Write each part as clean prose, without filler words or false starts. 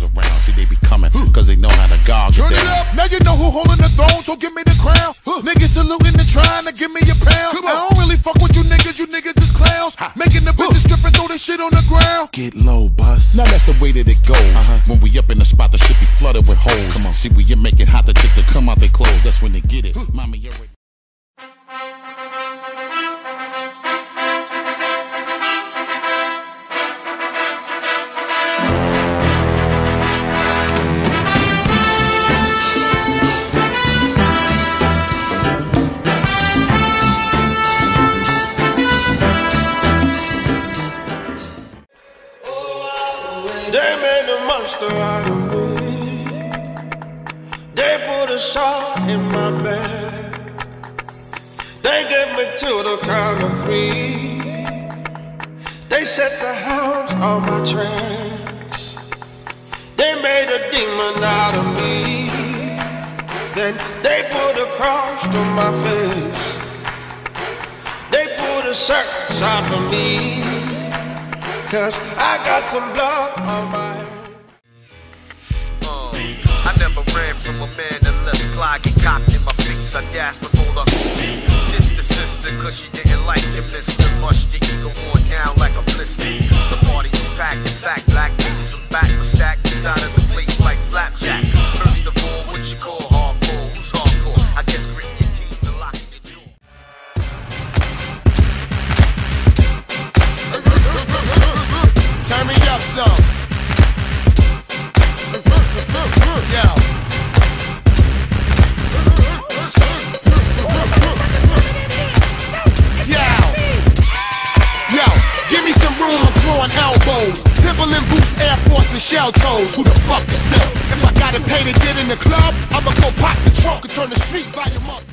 niggas around. See, they be coming, cause they know how to gog Turn it it down. up, now you know who holding the throne, so give me the crown. Niggas saluting and trying to give me a pound. I don't really fuck with you niggas is clowns. Making the bitches strip and throw this shit on the ground. Get low, bus. Now that's the way that it goes. When we up in the spot, the shit be flooded with holes. Come on, see, we make it hot, the chicks that come out they clothes. That's when they get it. Mama, you're ready. They made a monster out of me. They put a shot in my bed. They get me to the count of 3. They set the hounds on my tracks. They made a demon out of me. Then they put a cross to my face. They put a circus out for me. 'Cause I got some blood on my head. I never ran from a man unless Clyde get cocked in my face. I dashed before the dissed the sister, cause she didn't like him. Mr. Mushed your ego on down like a blister. The party is packed, in fact, black niggas with back were stacked inside of the place like flapjacks. First of all, what you call hardcore? Who's hardcore? I guess gritting your teeth and locking your jaw. Turn me up some. Yo. Yo, give me some room, I'm throwing elbows. Timberland boots, Air Force and shell toes. Who the fuck is them? If I gotta pay to get in the club, I'ma go pop the trunk and turn the street volume up.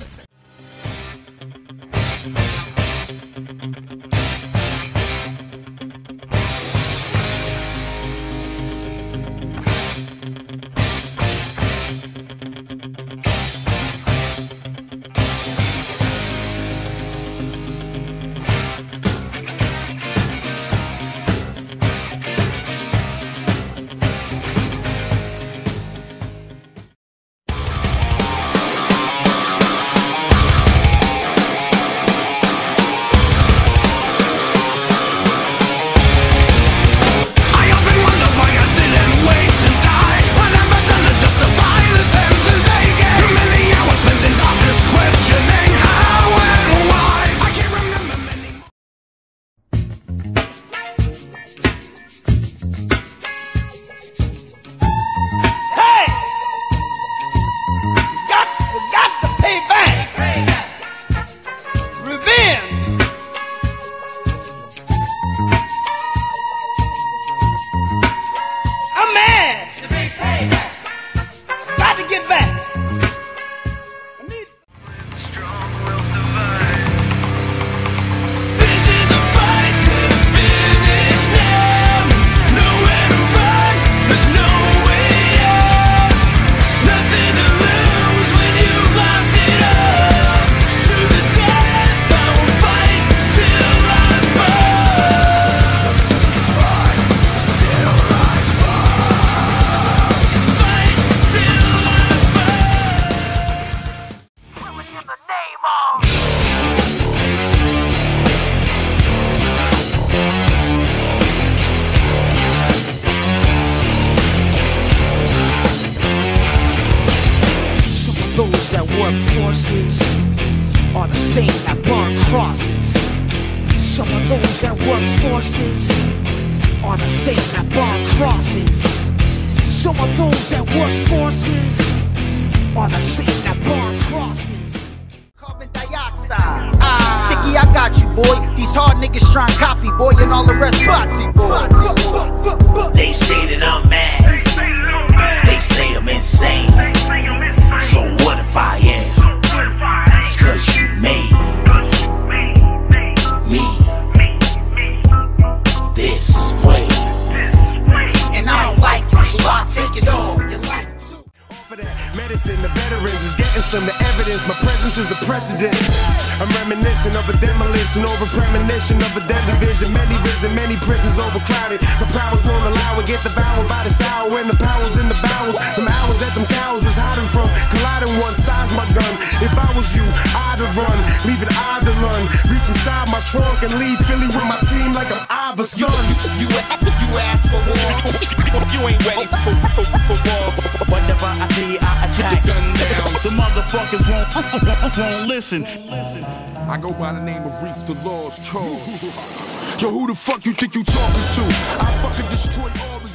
forces are the same that burn crosses. Some of those that work forces are the same that burn crosses. Some of those that work forces are the same that burn crosses. Carbon dioxide. Sticky, I got you, boy. These hard niggas trying to copy, boy, and all the rest botsy, boy. They say that I'm mad. They say I'm insane. So what if I am? It's 'cause you made me this way. And I don't like it, so I take it on. You like it too. For that medicine, the veterans is getting slim to evidence. My presence is a precedent. I'm reminiscing of a demolition, over premonition of a deadly vision. Many prison, many prisons overcrowded. The powers won't allow it, get devoured by the sour. When the powers in the bowels, them hours that them cows is hiding from. Colliding one side's my gun. If I was you, I'd have run, leave it I to run. Reach inside my trunk and leave Philly with my team like I'm Iverson. You ask for war, you ain't ready for war. Whenever I see I attack, gun down. The motherfuckers won't listen. I go by the name of Reef, the Law's cause. Yo, who the fuck you think you talking to? I fucking destroy all the